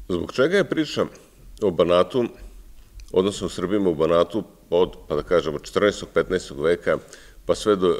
Zbog čega je priča o Banatu, odnosno o Srbima u Banatu od, pa da kažemo, 14. 15. veka pa sve do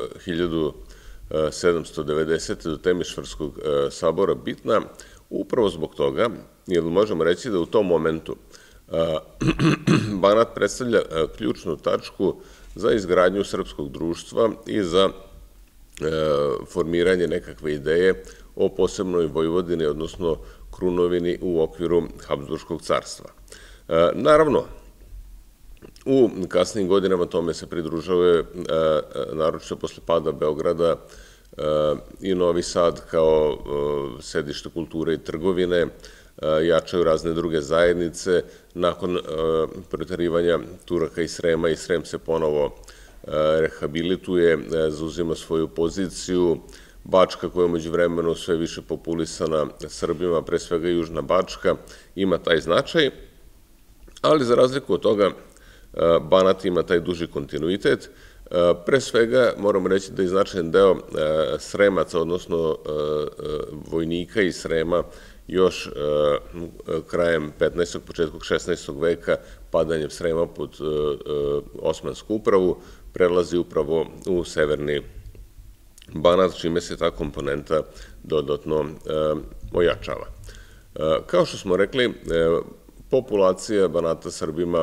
1790. do Temišvarskog sabora bitna? Upravo zbog toga, jer možemo reći da u tom momentu Banat predstavlja ključnu tačku za izgradnju srpskog društva i za formiranje nekakve ideje o posebnoj Vojvodini, odnosno Krunovini u okviru Habsburškog carstva. Naravno, u kasnijim godinama tome se pridružava, naročito posle pada Beograda, i Novi Sad kao sedište kulture i trgovine, jačaju razne druge zajednice. Nakon proterivanja Turaka i Srema, i Srem se ponovo rehabilituje, zauzima svoju poziciju. Bačka, koja je umeđu vremenu sve više populisana Srbima, pre svega Južna Bačka, ima taj značaj, ali za razliku od toga Banat ima taj duži kontinuitet. Pre svega moramo reći da je značajan deo Sremaca, odnosno vojnika iz Srema, još krajem 15. početkom 16. veka, padanjem Srema pod Osmansku upravu, prelazi upravo u severni Banat, čime se ta komponenta dodatno ojačava. Kao što smo rekli, populacija Banata Srbima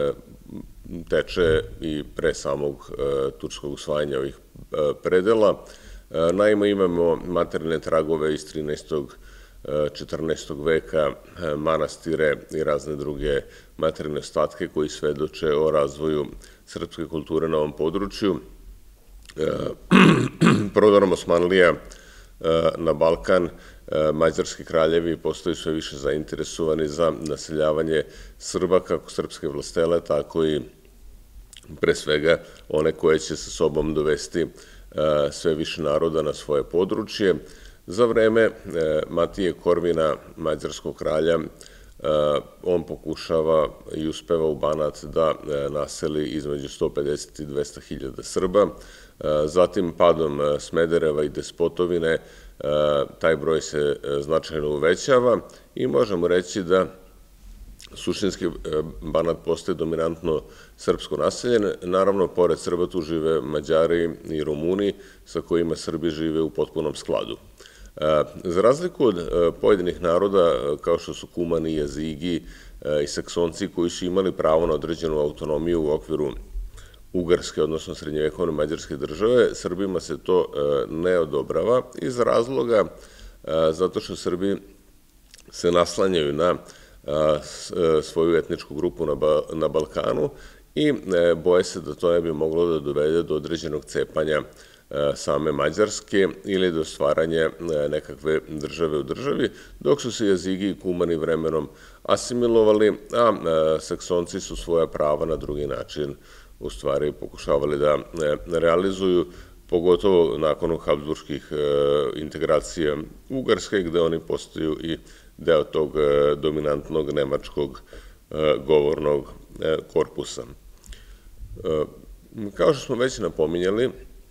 teče i pre samog turskog usvajanja ovih predela. Naime, imamo materijalne tragove iz 13. 14. veka, manastire i razne druge materijalne ostatke koji svedoče o razvoju srpske kulture na ovom području. Prodorom Osmanlija na Balkan, mađarski kraljevi postaju sve više zainteresovani za naseljavanje Srba, kako srpske vlastele, tako i pre svega one koje će sa sobom dovesti sve više naroda na svoje područje. Za vreme Matije Korvina, mađarskog kralja, on pokušava i uspeva u Banat da naseli između 150 i 200 hiljada Srba. Zatim, padom Smedereva i Despotovine, taj broj se značajno uvećava i možemo reći da suštinski Banat postaje dominantno srpsko naselje. Naravno, pored Srba tu žive Mađari i Rumuni, sa kojima Srbi žive u potpunom skladu. Za razliku od pojedinih naroda, kao što su Kumani, Jazigi i Saksonci, koji su imali pravo na određenu autonomiju u okviru Ugarske, odnosno srednjevekovne mađarske države, Srbima se to ne odobrava iz razloga zato što Srbi se naslanjaju na svoju etničku grupu na Balkanu i boje se da to ne bi moglo da dovede do određenog cepanja same Mađarske ili do stvaranja nekakve države u državi, dok su se Jazigi i Kumani vremenom asimilovali, a Saksonci su svoja prava na drugi način u stvari pokušavali da realizuju, pogotovo nakon habsburških integracija Ugarske, gde oni postaju i deo tog dominantnog nemačkog govornog korpusa. Kao što smo već napominjali,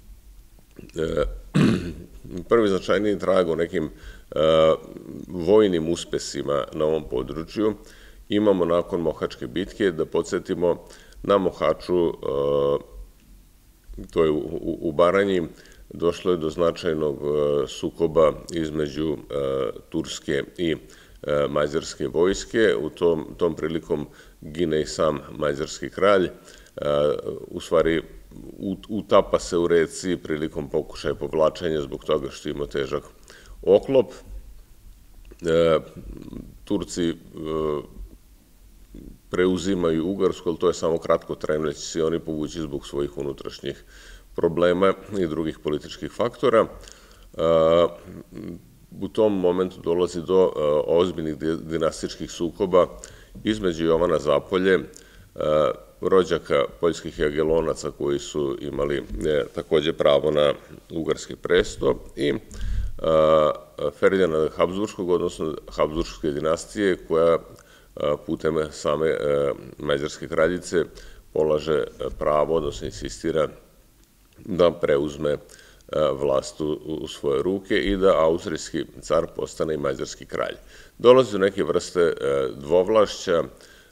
prvi značajniji trag o nekim vojnim uspesima na ovom području imamo nakon Mohačke bitke. Da podsjetimo, na Mohaču, to je u Baranji, došlo je do značajnog sukoba između turske i mađarske vojske. Tom prilikom gine i sam mađarski kralj. U stvari, utapa se u reci prilikom pokušaja povlačenja zbog toga što ima težak oklop. Turci preuzimaju Ugarsku, ali to je samo kratko trajno, jer će se oni povući zbog svojih unutrašnjih problema i drugih političkih faktora. U tom momentu dolazi do ozbiljnih dinastičkih sukoba između Jovana Zapolje, rođaka poljskih jagelonaca koji su imali takođe pravo na ugarski presto, i Ferdinanda Habsburškog, odnosno Habsburške dinastije, koja putem same mađarske kraljice polaže pravo, odnosno insistira da preuzme vlast u svoje ruke i da austrijski car postane i mađarski kralj. Dolazi do neke vrste dvovlašća.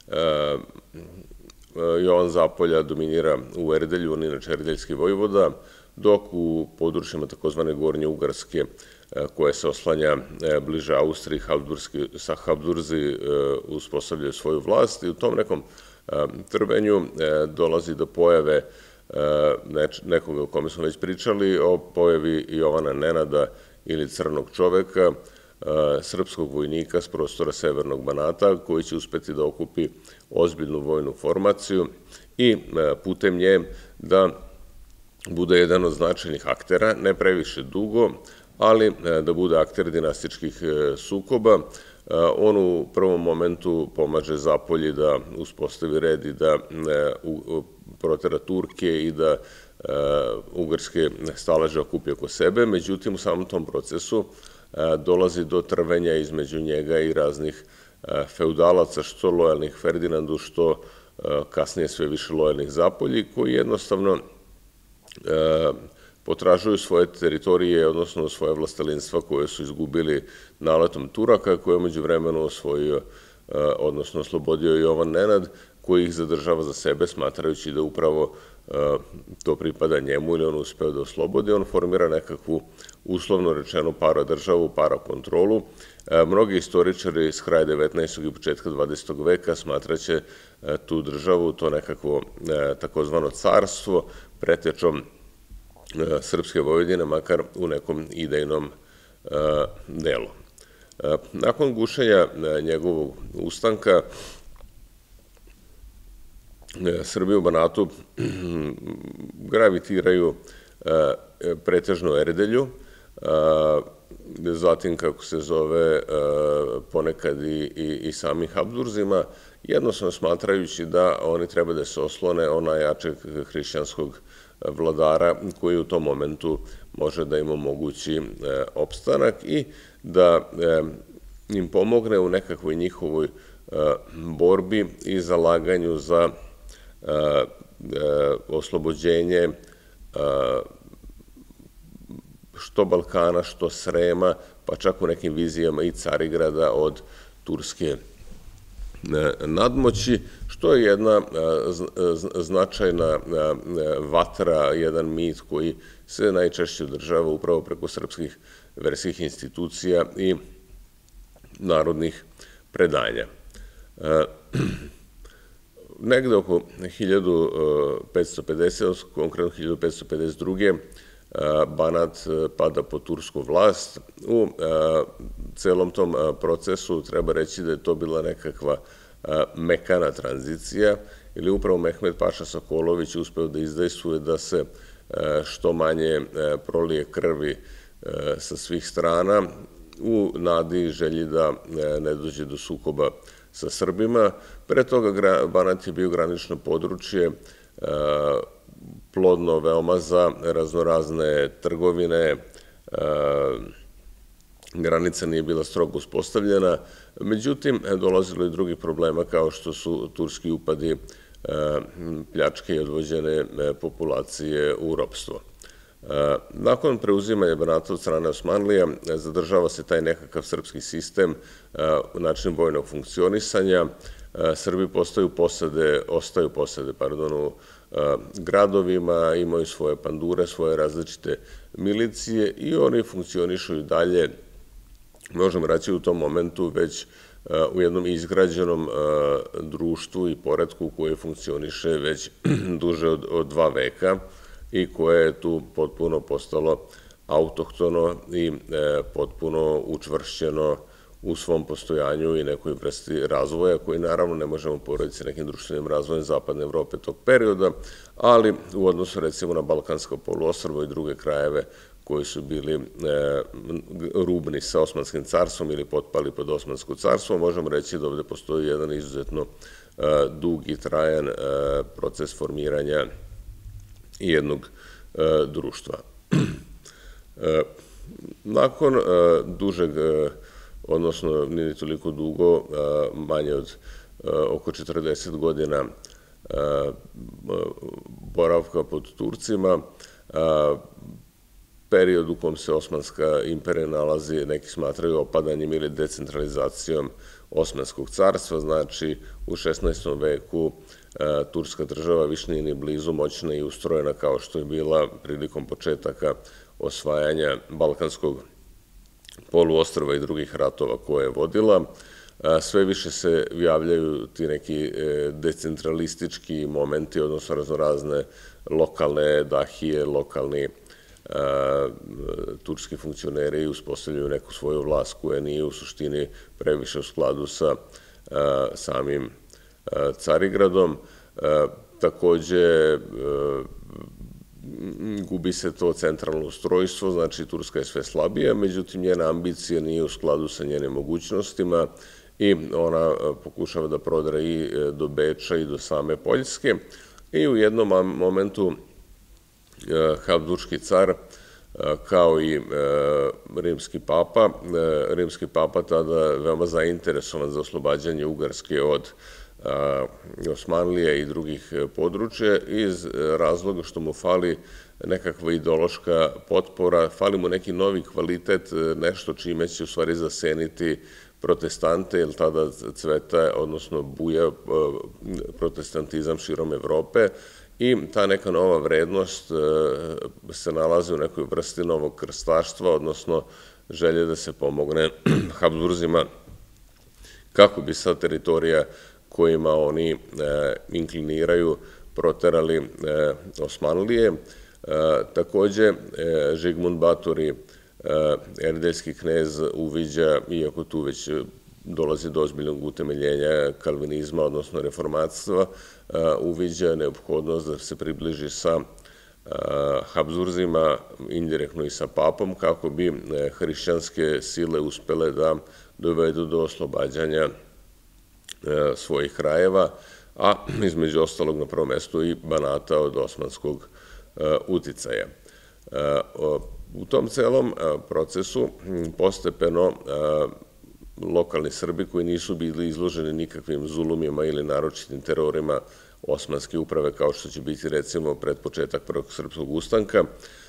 Jovan Zapolja dominira u Erdelju, on je inače erdeljski vojvoda, dok u područjima takozvane Gornje Ugarske, koje se oslanja bliže Austriji, sa Habsburzi uspostavljaju svoju vlast i u tom nekom trvenju dolazi do pojave nekoga o kome smo već pričali, o pojavi Jovana Nenada ili Crnog čoveka, srpskog vojnika s prostora Severnog Banata, koji će uspeti da okupi ozbiljnu vojnu formaciju i putem nje da bude jedan od značajnih aktera, ne previše dugo, ali da bude akter dinastičkih sukoba. On u prvom momentu pomaže Zapolji da uspostavi red i da protera Turke i da ugarske staleže okupi oko sebe. Međutim, u samom tom procesu dolazi do trvenja između njega i raznih feudalaca, što lojalnih Ferdinandu, što kasnije sve više lojalnih Zapolji, koji jednostavno potražuju svoje teritorije, odnosno svoje vlastelinstva koje su izgubili naletom Turaka, koje je umeđu vremenu osvojio, odnosno oslobodio Jovan Nenad, koji ih zadržava za sebe, smatrajući da upravo to pripada njemu ili on uspeo da oslobodi. On formira nekakvu, uslovno rečeno, paradržavu, parakontrolu. Mnogi istoričari iz kraja 19. i početka 20. veka smatraće tu državu, to nekakvo takozvano carstvo, pretečom Srpske Vojvodine, makar u nekom idejnom delu. Nakon gušenja njegovog ustanka, Srbi u Banatu gravitiraju pretežno Erdelju, zatim, kako se zove, ponekad i samim Habsburzima, jednostavno smatrajući da oni treba da se oslone o najjačeg hrišćanskog vladara koji u tom momentu može da im omogući opstanak i da im pomogne u nekakvoj njihovoj borbi i zalaganju za oslobođenje što Balkana, što Srema, pa čak u nekim vizijama i Carigrada od turske nadmoći, što je jedna značajna vatra, jedan mit koji se najčešće održava upravo preko srpskih verskih institucija i narodnih predanja. Negde oko 1550, konkretno 1552. Banat pada pod tursku vlast. U celom tom procesu treba reći da je to bila nekakva mekana tranzicija, ili upravo Mehmed Paša Sokolović uspeo da izdejstvuje da se što manje prolije krvi sa svih strana, u nadi i želji da ne dođe do sukoba sa Srbima. Pre toga Banat je bio granično područje, plodno veoma za raznorazne trgovine, granica nije bila strogo uspostavljena, međutim, dolazilo i drugih problema kao što su turski upadi, pljačke i odvođene populacije u ropstvo. Nakon preuzimanja Banata od strane Osmanlija zadržava se taj nekakav srpski sistem, način vojnog funkcionisanja. Srbi ostaju posade u gradovima, imaju svoje pandure, svoje različite milicije i oni funkcionišu i dalje, možemo reći u tom momentu, već u jednom izgrađenom društvu i poretku koje funkcioniše već duže od 2 veka i koje je tu potpuno postalo autohtono i potpuno učvršćeno u svom postojanju i nekoj vrsti razvoja, koji naravno ne možemo porediti sa nekim društvenim razvojem Zapadne Evrope tog perioda, ali u odnosu recimo na Balkansko poluostrvo i druge krajeve koji su bili rubni sa Osmanskim carstvom ili potpali pod Osmansko carstvo, možemo reći da ovde postoji jedan izuzetno dug i trajan proces formiranja jednog društva. Nakon dužeg, odnosno nije toliko dugo, manje od oko 40 godina boravka pod Turcima, period u kom se Osmanska imperija nalazi, neki smatraju opadanjem ili decentralizacijom Osmanskog carstva, znači u 16. veku Turska država više nije ni blizu moćna i ustrojena kao što je bila prilikom početaka osvajanja Balkanskog poluostrva i drugih ratova koje je vodila. Sve više se javljaju ti neki decentralistički momenti, odnosno raznorazne lokalne dahije, lokalni turski funkcioneri uspostavljaju neku svoju vlast koja nije u suštini previše u skladu sa samim Carigradom. Takođe, gubi se to centralno ustrojstvo, znači Turska je sve slabija, međutim njena ambicija nije u skladu sa njenim mogućnostima i ona pokušava da prodre i do Beča i do same Poljske i u jednom momentu Habsburški car kao i rimski papa tada veoma zainteresovan za oslobađanje Ugarske od Osmanlije i drugih područja iz razloga što mu fali nekakva ideološka potpora, fali mu neki novi kvalitet, nešto čime će u stvari zaseniti protestante, jer tada cveta, odnosno buja protestantizam širom Evrope i ta neka nova vrednost se nalazi u nekoj vrsti novog krstaštva, odnosno želje da se pomogne Habsburzima kako bi sa teritorija kojima oni inkliniraju proterali Osmanlije. Takođe, Žigmund Batori, erdeljski knez, uviđa, iako tu već dolazi do ozbiljnog utemeljenja kalvinizma, odnosno reformatstva, uviđa neophodnost da se približi sa Habsburzima, indirektno i sa papom, kako bi hrišćanske sile uspele da dovedu do oslobađanja svojih krajeva, a između ostalog na prvom mestu i Banata od osmanskog uticaja. U tom celom procesu postepeno lokalni Srbi koji nisu bili izloženi nikakvim zulumima ili naročitim terorima osmanske uprave, kao što će biti recimo pred početak Prvog srpskog ustanka,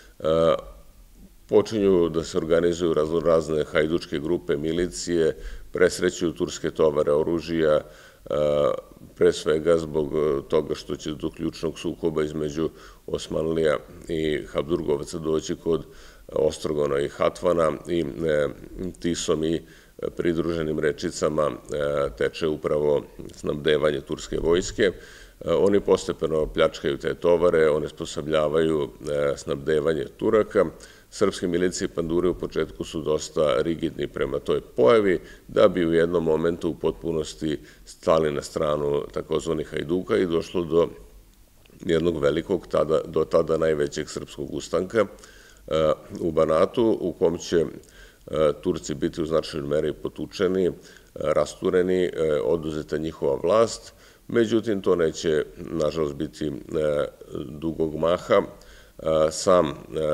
počinju da se organizuju razne hajdučke grupe, milicije, presrećuju turske tovare oružja, pre svega zbog toga što će do ključnog sukoba između Osmanlija i Habsburgovaca doći kod Ostrogona i Hatvana i Tisom i pridruženim rečicama teče upravo snabdevanje turske vojske. Oni postepeno pljačkaju te tovare, oni sposobljavaju snabdevanje Turaka. Srpske milicije i pandure u početku su dosta rigidni prema toj pojavi, da bi u jednom momentu u potpunosti stali na stranu takozvanih hajduka i došlo do jednog velikog, do tada najvećeg srpskog ustanka u Banatu, u kom će Turci biti u značajnoj meri potučeni, rastureni, oduzeta njihova vlast. Međutim, to neće, nažalost, biti dugog maha. Sam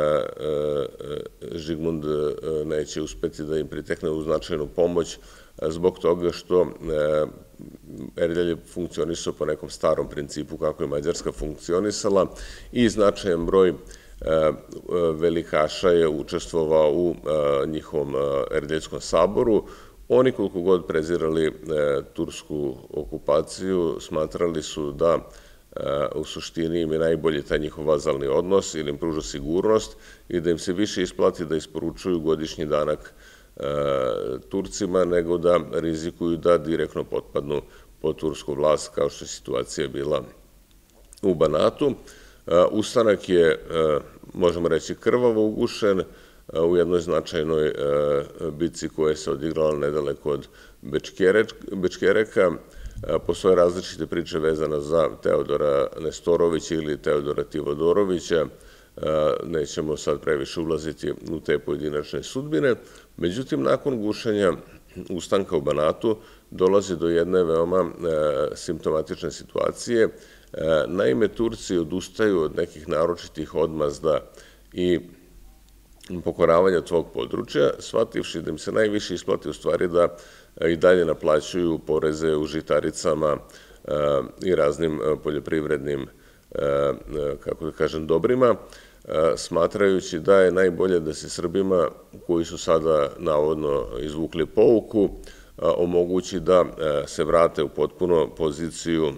Žigmund neće uspeti da im pritekne u značajnu pomoć zbog toga što Erdélj je funkcionisao po nekom starom principu kako je Mađarska funkcionisala i značajan broj velikaša je učestvovao u njihovom Erdéljskom saboru. Oni, koliko god prezirali tursku okupaciju, smatrali su da u suštini im je najbolji taj njihov vazalni odnos ili im pruža sigurnost i da im se više isplati da isporučuju godišnji danak Turcima nego da rizikuju da direktno potpadnu pod tursku vlast, kao što je situacija bila u Banatu. Ustanak je, možemo reći, krvavo ugušen u jednoj značajnoj bitci koja se odigrala nedaleko od Bečkereka. Postoje različite priče vezane za Teodora Nestorovića ili Teodora Tivodorovića. Nećemo sad previše ulaziti u te pojedinačne sudbine. Međutim, nakon gušenja ustanka u Banatu dolazi do jedne veoma simptomatične situacije. Naime, Turci odustaju od nekih naročitih odmazda i pokoravanja tvog područja, shvativši da im se najviše isplati u stvari da i dalje naplaćuju poreze u žitaricama i raznim poljoprivrednim, kako da kažem, dobrima. smatrajući da je najbolje da se Srbima, koji su sada navodno izvukli pouku, omogući da se vrate u potpuno poziciju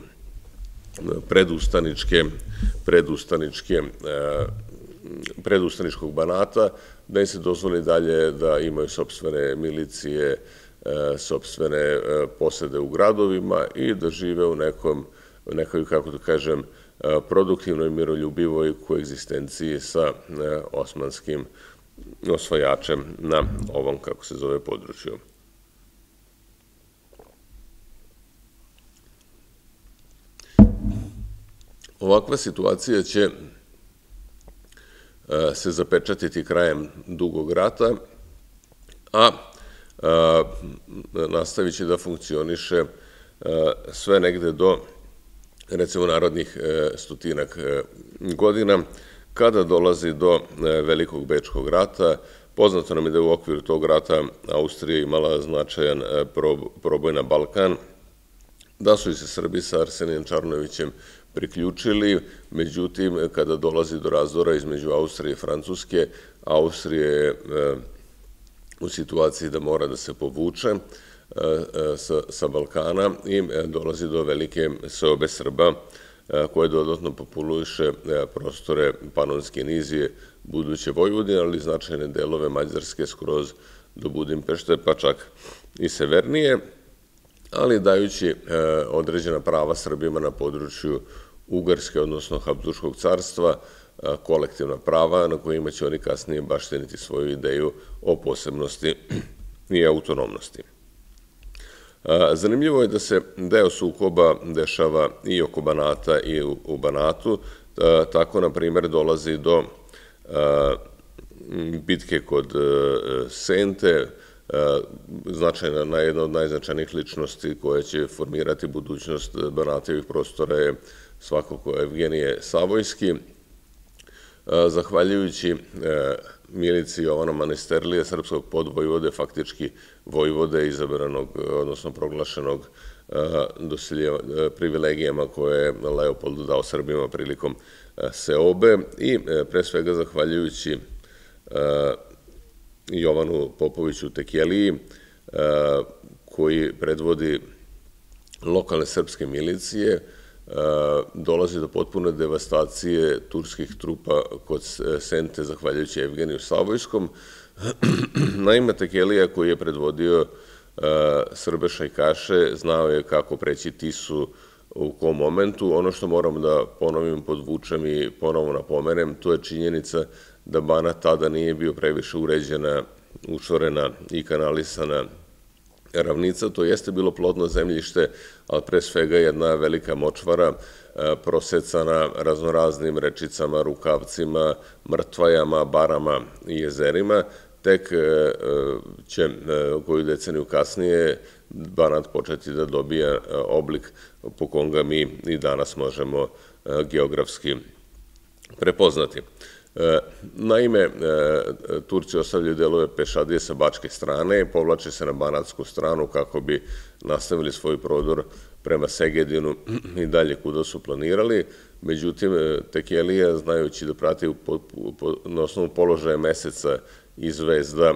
predustaničkog Banata, da im se dozvoli dalje da imaju sopstvene milicije, sopstvene posede u gradovima i da žive u nekoj, kako da kažem, produktivnoj, miroljubivoj koegzistenciji sa osmanskim osvajačem na ovom, kako se zove, području. Ovakva situacija će se zapečatiti krajem Dugog rata, a nastavit će da funkcioniše sve negde do, recimo, narednih 100 godina, kada dolazi do Velikog bečkog rata. Poznato nam je da je u okviru tog rata Austrija imala značajan proboj na Balkan, da su i se Srbi sa Arsenijem Čarnojevićem priključili, međutim, kada dolazi do razdora između Austrije i Francuske, Austrija je u situaciji da mora da se povuče sa Balkana i dolazi do velike seobe Srba, koje dodatno populuše prostore Panonske nizije, buduće Vojvodine, ali značajne delove Mađarske skroz do Budimpešte, pa čak i severnije, ali dajući određena prava Srbima na području Ugarske, odnosno Habsburškog carstva, kolektivna prava na kojima će oni kasnije bašteniti svoju ideju o posebnosti i autonomnosti. Zanimljivo je da se deo sukoba dešava i oko Banata i u Banatu. Tako, na primjer, dolazi do bitke kod Sente, jedna od najznačajnijih ličnosti koja će formirati budućnost Banatevih prostora je svakako Evgenije Savojski. Zahvaljujući milici Jovana Manisterlije, srpskog podvojvode, faktički vojvode izabranog, odnosno proglašenog privilegijama koje je Leopold dao Srbima prilikom seobe i pre svega zahvaljujući Jovanu Popoviću Tekjeliji, koji predvodi lokalne srpske milicije, dolazi do potpune devastacije turskih trupa kod Sente, zahvaljujući Evgeniju Savojskom. Naime, Tekjelija, koji je predvodio Srbe šajkaše, znao je kako preći Tisu u kom momentu. Ono što moram da ponovim, podvučem i ponovo napomenem, to je činjenica da Banat tada nije bio previše uređena, učvorena i kanalisana ravnica. To jeste bilo plodno zemljište, ali pre svega jedna velika močvara prosecana raznoraznim rečicama, rukavcima, mrtvajama, barama i jezerima. Tek će koju deceniju kasnije Banat početi da dobija oblik po kom ga mi i danas možemo geografski prepoznati. Naime, Turci ostavljaju delove pešadije sa bačke strane, povlače se na banatsku stranu kako bi nastavili svoj prodor prema Segedinu i dalje kuda su planirali. Međutim, Tekjelija, znajući da prati na osnovu položaja meseca i zvezda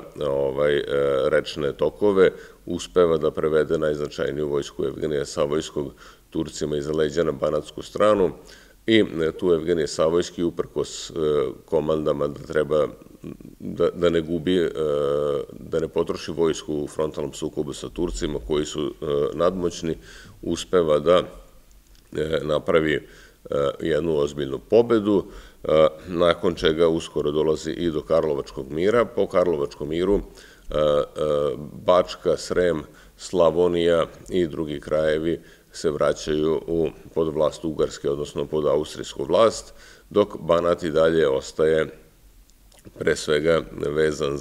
rečne tokove, uspeva da prevede najznačajniju vojsku Evgenija Savojskog Turcima iza leđa na banatsku stranu. I tu Evgenije Savojski, uprkos komandama da treba da ne gubi, da ne potroši vojsku u frontalnom sukobu sa Turcima koji su nadmoćni, uspeva da napravi jednu ozbiljnu pobedu, nakon čega uskoro dolazi i do Karlovačkog mira. Po Karlovačkom miru Bačka, Srem, Slavonija i drugi krajevi se vraćaju pod vlast Ugarske, odnosno pod austrijsku vlast, dok Banat i dalje ostaje pre svega vezan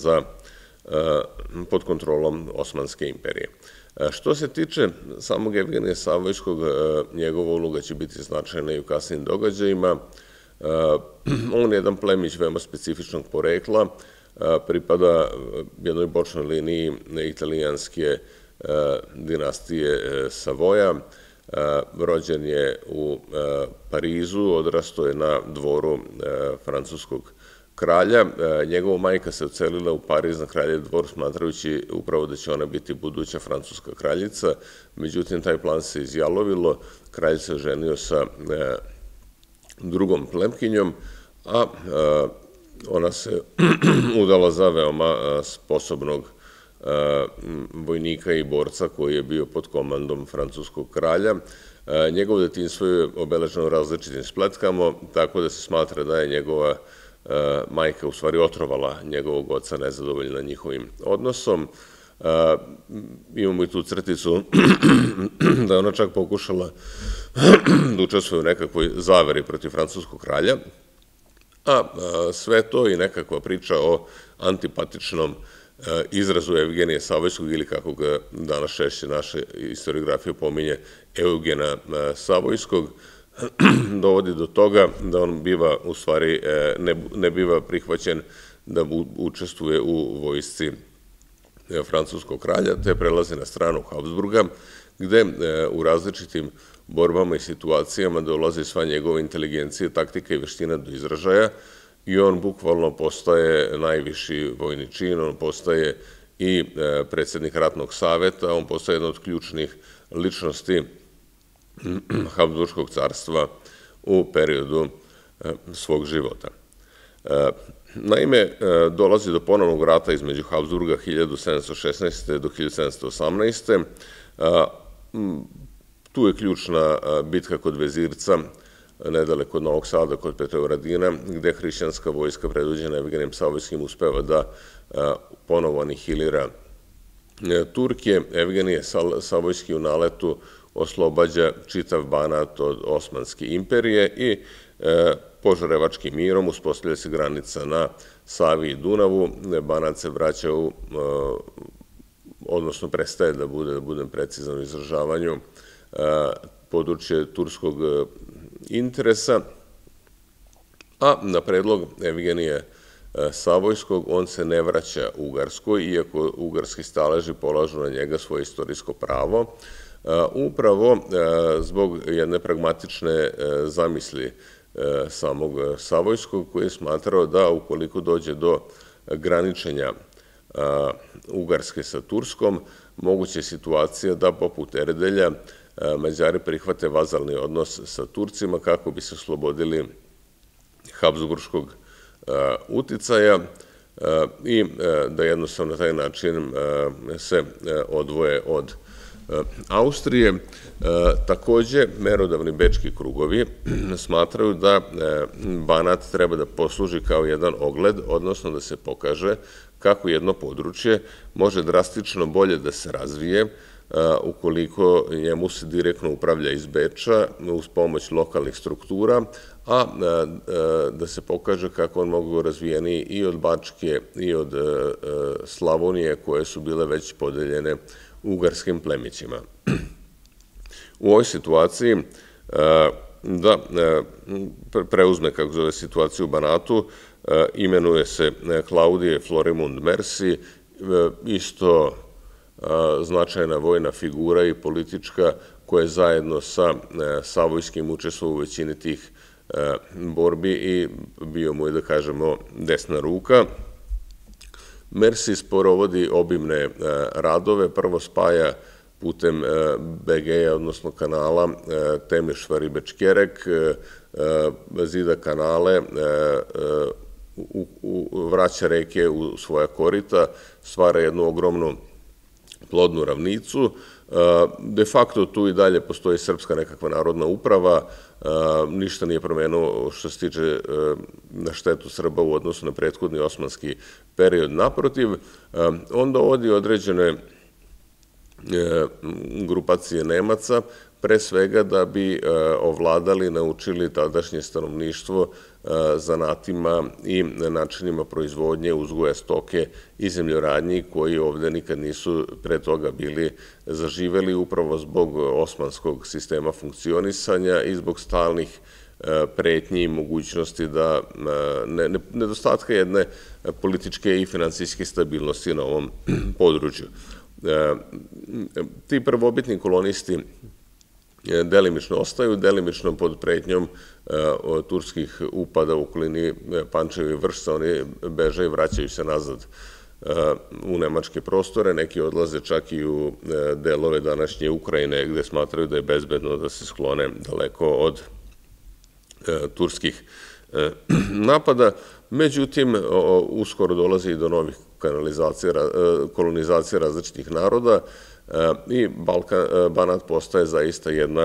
pod kontrolom Osmanske imperije. Što se tiče samog Evgenija Savojskog, njegova uloga će biti značajna i u kasnim događajima. On je jedan plemić veoma specifičnog porekla, pripada jednoj bočnoj liniji italijanske dinastije Savoja. Rođen je u Parizu, odrastao je na dvoru francuskog kralja. Njegova majka se ocelila u Pariz na kraljev dvor, smatrajući upravo da će ona biti buduća francuska kraljica. Međutim, taj plan se izjalovilo, kralj se oženio sa drugom plemkinjom, a ona se udala za veoma sposobnog vojnika i borca koji je bio pod komandom francuskog kralja. Njegovo detinjstvo je obeleženo različitim spletkama, tako da se smatra da je njegova majka u stvari otrovala njegovog oca nezadovoljna njihovim odnosom. Imamo i tu crticu da je ona čak pokušala da učestvuje u nekakvoj zaveri protiv francuskog kralja, a sve to i nekakva priča o antipatičnom izrazu Evgenije Savojskog, ili kako ga danas češće naša historiografija pominje, Eugena Savojskog, dovodi do toga da on biva, u stvari, ne biva prihvaćen da učestvuje u vojsci francuskog kralja, te prelazi na stranu Habsburga, gde u različitim borbama i situacijama dolazi sva njegova inteligencija, taktika i veština do izražaja i on bukvalno postaje najviši vojni čin, on postaje i predsjednik ratnog saveta, on postaje jedna od ključnih ličnosti Habsburškog carstva u periodu svog života. Naime, dolazi do ponovnog rata između Habsburga 1716. do 1718. Tu je ključna bitka kod Vezirca, nedaleko od Novog Sada, kod Petrovaradina, gde hrišćanska vojska predvođena Evgenijem Savojskim uspeva da ponovo anihilira Turke. Evgenije Savojski u naletu oslobađa čitav Banat od Osmanske imperije i Požarevačkim mirom uspostavlja se granica na Savi i Dunavu. Banat se vraća odnosno prestaje da budem precizan u izražavanju, područje turskog interesa, a na predlog Evgenije Savojskog on se ne vraća Ugarskoj, iako ugarski staleži polažu na njega svoje istorijsko pravo, upravo zbog jedne pragmatične zamisli samog Savojskog, koji je smatrao da ukoliko dođe do graničenja Ugarske sa Turskom, moguća je situacija da poput Eredelja Mađari prihvate vazalni odnos sa Turcima kako bi se oslobodili Habsburškog uticaja i da jednostavno na taj način se odvoje od Austrije. Takođe, merodavni bečki krugovi smatraju da Banat treba da posluži kao jedan ogled, odnosno da se pokaže kako jedno područje može drastično bolje da se razvije ukoliko njemu se direktno upravlja iz Beča uz pomoć lokalnih struktura, a da se pokaže kako on mogu razvijeniji i od Bačke i od Slavonije, koje su bile već podeljene ugarskim plemićima. U ovoj situaciji da preuzme, kako zove, situaciju u Banatu, imenuje se Klaudije Florimund Mersi, isto značajna vojna figura i politička, koja je zajedno sa Savojskim učestvovao u većini tih borbi i bio mu je, da kažemo, desna ruka. Mersi sporovodi obimne radove, prvo spaja putem BG-a, odnosno kanala Temišvar i Bečkerek, zida kanale, vraća reke u svoja korita, stvara jednu ogromnu plodnu ravnicu. De facto tu i dalje postoji srpska nekakva narodna uprava, ništa nije promenilo što se tiče na štetu Srba u odnosu na prethodni osmanski period. Naprotiv, on dovodi određene grupacije Nemaca, pre svega da bi ovladali, naučili tadašnje stanovništvo zanatima i načinima proizvodnje, uzgoja stoke i zemljoradnji, koji ovde nikad nisu pre toga bili zaživeli, upravo zbog osmanskog sistema funkcionisanja i zbog stalnih pretnji i mogućnosti da nedostatka jedne političke i finansijske stabilnosti na ovom području. Ti prvobitni kolonisti delimično ostaju, delimično pod pretnjom turskih upada u okolini Pančeva i Vršca, oni beže i vraćaju se nazad u nemačke prostore, neki odlaze čak i u delove današnje Ukrajine gde smatraju da je bezbedno da se sklone daleko od turskih napada. Međutim, uskoro dolazi i do novih kolonizacija različitih naroda i Banat postaje zaista jedna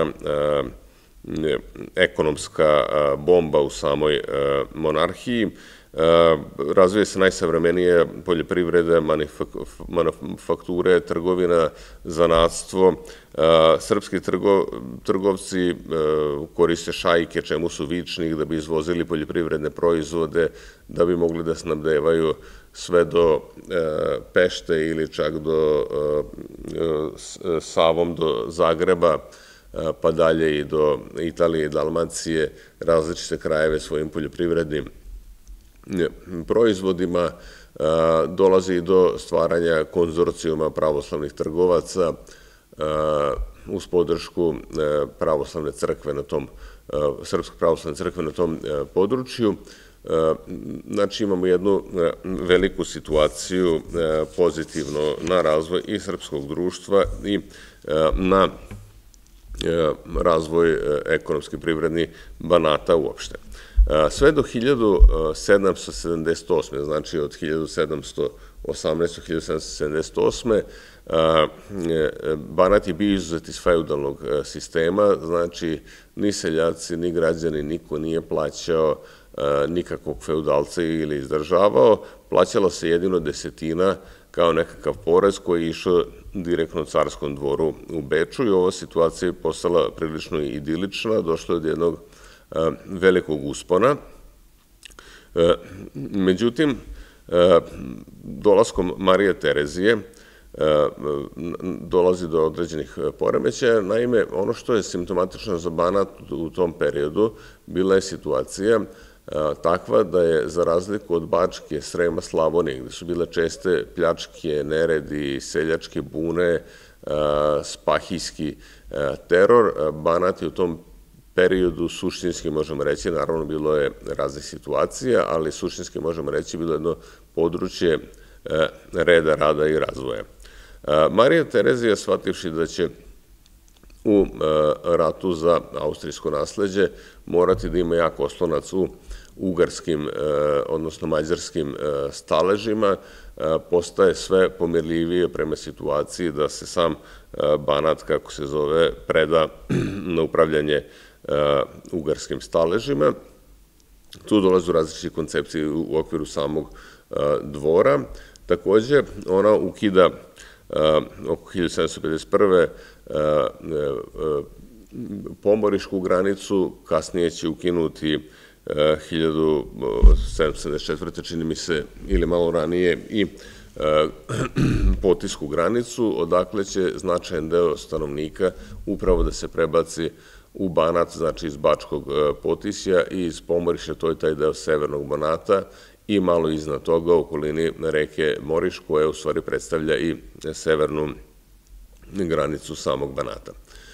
ekonomska bomba u samoj monarhiji. Razvije se najsavremenije poljoprivrede, manufakture, trgovina, zanatstvo. Srpski trgovci koriste šajke, čemu su vični, da bi izvozili poljoprivredne proizvode, da bi mogli da snabdevaju sve do Pešte ili čak Savom do Zagreba, pa dalje i do Italije i Dalmacije, različite krajeve svojim poljoprivrednim proizvodima. Dolazi i do stvaranja konzorcijuma pravoslavnih trgovaca uz podršku pravoslavne crkve na tom, Srpske pravoslavne crkve na tom području. Znači, imamo jednu veliku situaciju pozitivno na razvoj i srpskog društva i na razvoj ekonomski privredni Banata uopšte. Sve do 1778. znači od 1718. do 1778. Banat je bio izuzet iz feudalnog sistema, znači ni seljaci, ni građani, niko nije plaćao nikakvog feudalca ili izdržavao. Plaćala se jedino desetina kao nekakav porez koji je išao direktno carskom dvoru u Beču i ova situacija je postala prilično idilična, došlo je od jednog velikog uspona. Međutim, dolaskom Marije Terezije dolazi do određenih poremećaja. Naime, ono što je simptomatično za Banat u tom periodu bila je situacija takva da je, za razliku od Bačke, Srema, Slavonije, gde su bile česte pljačke, neredi, seljačke bune, spahijski teror, Banat je u tom periodu suštinski, možemo reći, naravno bilo je raznih situacija, ali suštinski, možemo reći, bilo jedno područje reda, rada i razvoja. Marija Terezija, shvativši da će u ratu za austrijsko nasleđe morati da ima jak oslonac u ugarskim, odnosno mađarskim staležima, postaje sve pomirljivije prema situaciji da se sam Banat, kako se zove, preda na upravljanje ugarskim staležima. Tu dolazu različite koncepcije u okviru samog dvora. Takođe, ona ukida oko 1751. pomorišku granicu, kasnije će ukinuti 1774. čini mi se, ili malo ranije, i Potisku granicu, odakle će značajan deo stanovnika upravo da se prebaci u Banat, znači iz Bačkog Potisja i iz Pomoriša, to je taj deo severnog Banata, i malo iznad toga u okolini reke Moriš, koja u stvari predstavlja i severnu granicu samog Banata.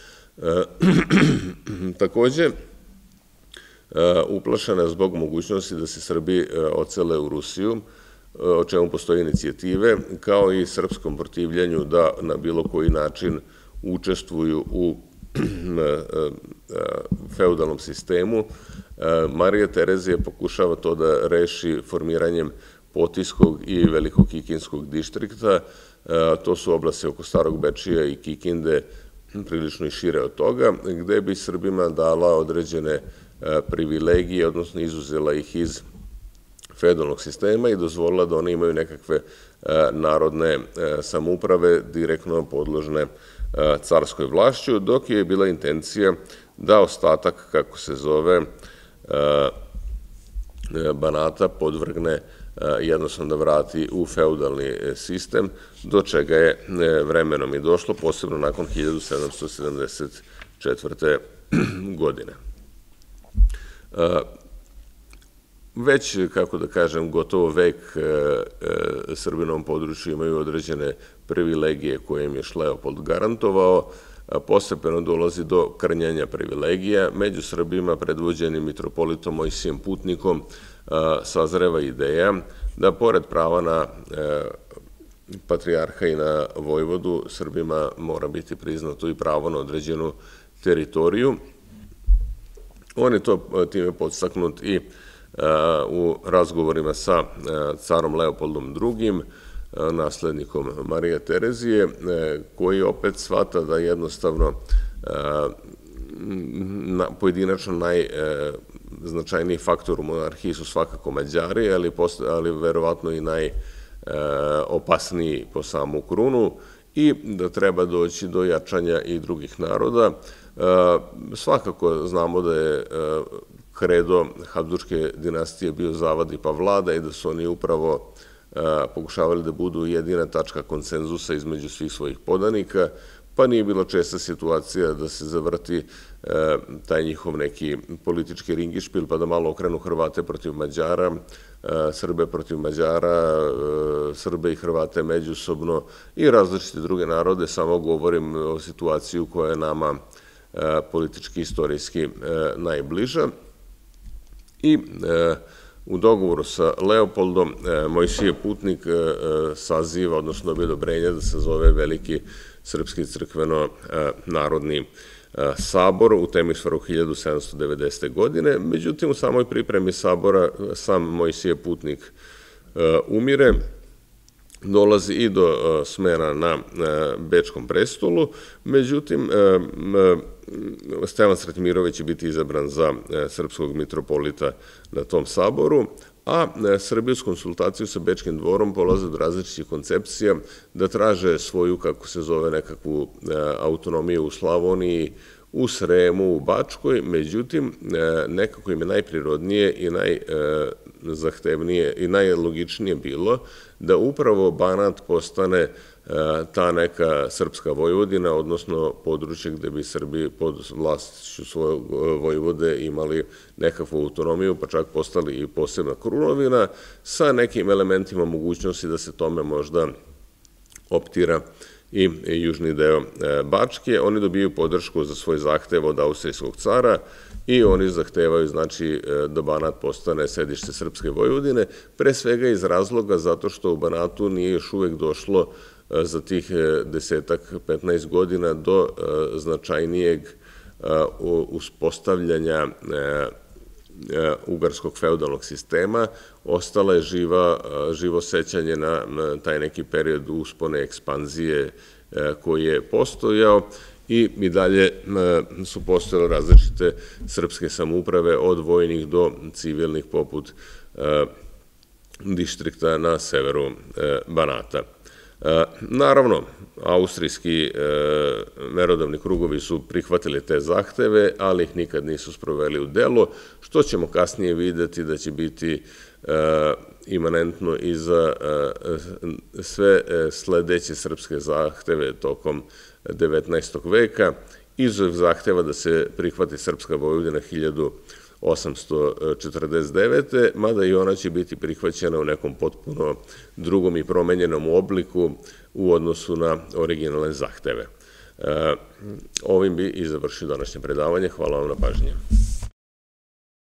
Takođe, uplašena zbog mogućnosti da se Srbi ocele u Rusiju, o čemu postoje inicijative, kao i srpskom protivljenju da na bilo koji način učestvuju u feudalnom sistemu. Marija Terezija pokušava to da reši formiranjem Potiskog i Velikog Kikinskog distrikta. To su oblasti oko Starog Bečija i Kikinde, prilično i šire od toga, gde bi Srbima dala određene privilegije, odnosno izuzela ih iz feudalnog sistema i dozvolila da oni imaju nekakve narodne samouprave direktno podložne carskoj vlašću, dok je bila intencija da ostatak, kako se zove, Banata podvrgne, jednostavno da vrati u feudalni sistem, do čega je vremenom i došlo, posebno nakon 1774. godine. Već, kako da kažem, gotovo vek Srbi na ovom području imaju određene privilegije koje im je Leopold garantovao. postepeno dolazi do krnjenja privilegija. Među Srbima, predvođenim mitropolitom Mojsijem Putnikom, sazreva ideja da pored prava na patrijarha i na vojvodu, Srbima mora biti priznato i pravo na određenu teritoriju. On je to time podstaknut i u razgovorima sa carom Leopoldom II, naslednikom Marije Terezije, koji opet shvata da jednostavno pojedinačno najznačajniji faktor u monarhiji su svakako Mađari, ali verovatno i najopasniji po samu krunu i da treba doći do jačanja i drugih naroda. Svakako znamo da je kredo Habsburške dinastije bio zavadi pa vlada i da su oni upravo pokušavali da budu jedina tačka konsenzusa između svih svojih podanika, pa nije bilo česta situacija da se zavrti taj njihov neki politički ringišpil, pa da malo okrenu Hrvate protiv Mađara, Srbe protiv Mađara, Srbe i Hrvate međusobno i različite druge narode, samo govorim o situaciji koja je nama politički, istorijski najbliža. I u dogovoru sa Leopoldom Mojsije Putnik saziva, odnosno dobije odobrenje da se zove Veliki srpski crkveno-narodni sabor u Temisvaru 1790. godine. Međutim, u samoj pripremi sabora sam Mojsije Putnik umire, dolazi i do smena na Bečkom prestolu, međutim, Stevan Sretimirović će biti izabran za srpskog mitropolita na tom saboru, a Srbi uz konsultaciju sa Bečkim dvorom polaze od različitih koncepcija da traže svoju, kako se zove, nekakvu autonomiju u Slavoniji, u Sremu, u Bačkoj, međutim, nekako im je najprirodnije i najzahtevnije i najlogičnije bilo da upravo Banat postane ta neka srpska Vojvodina, odnosno područje gde bi Srbi pod vlašću svojeg vojvode imali nekakvu autonomiju, pa čak postali i posebna krunovina, sa nekim elementima mogućnosti da se tome možda optira i južni deo Bačke. Oni dobiju podršku za svoj zahtev od austrijskog cara i oni zahtevaju, znači, da Banat postane sedište Srpske Vojvodine, pre svega iz razloga zato što u Banatu nije još uvek došlo za tih 10-15 godina do značajnijeg uspostavljanja ugarskog feudalnog sistema. Ostala je živo sećanje na taj neki period uspone ekspanzije koji je postojao i dalje su postojale različite srpske samouprave od vojnih do civilnih poput distrikta na severu Banata. Naravno, austrijski merodavni krugovi su prihvatili te zahteve, ali ih nikad nisu sproveli u delo, što ćemo kasnije videti da će biti imanentno i za sve sledeće srpske zahteve tokom 19. veka, izuzev zahteva da se prihvati Srpska Vojvodina 1849. mada i ona će biti prihvaćena u nekom potpuno drugom i promenjenom obliku u odnosu na originalne zahteve. Ovim bi i završio današnje predavanje. Hvala vam na pažnji.